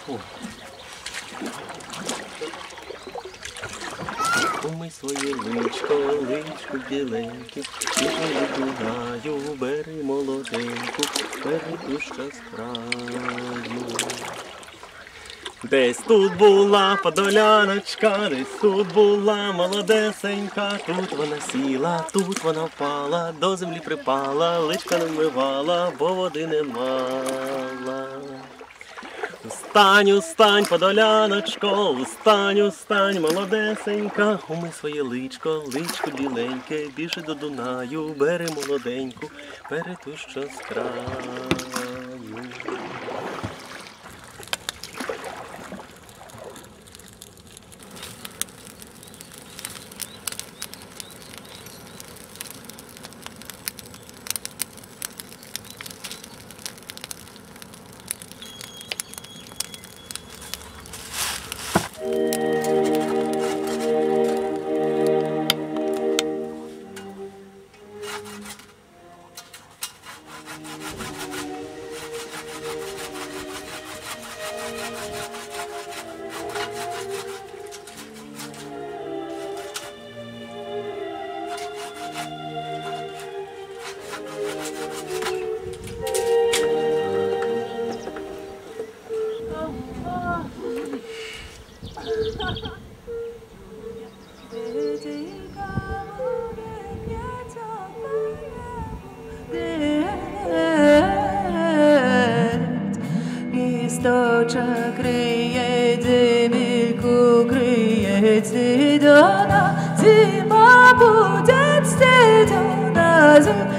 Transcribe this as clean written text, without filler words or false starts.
Умий своє личко біленьке, і вибігаю, бери молоденьку, передуща з краю. Десь тут була подоляночка, десь тут була молодесенька, тут вона сіла, тут вона впала, до землі припала, личка не вмивала, бо води не мала. Устань, устань, подоляночко, устань, устань, молодесенька, умий своє личко біленьке, біжи до Дунаю, бери молоденьку, перетуща з краю. Листочок криє земельку, криє цвітона, зима будет стедена,